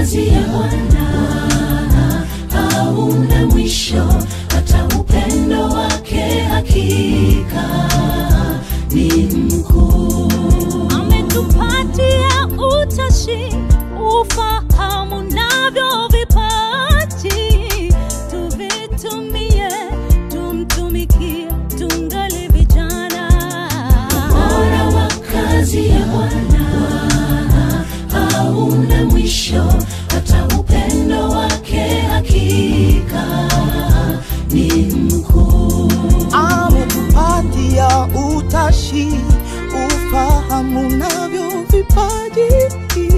kazi ya Bwana hauna mwisho, hata upendo wake hakika ni mkuu. Ametupatia utashi, ufahamu navyo vipaji, tuvitumie, tumtumikie tungali vijana. Ubora wa kazi ya Bwana hauna mwisho, hata upendo wake hakika ni mkuu. Ametupatia utashi, ufahamu navyo vipaji,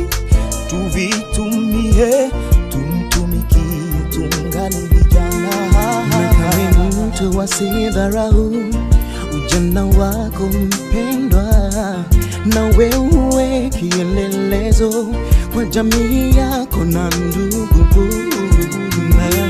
tuvitumie, tumtumikie tungali vijana. Kama mtu wasidharau ujana wako mpendwa, na wewe kielelezo kwa jamii yako na ndugu.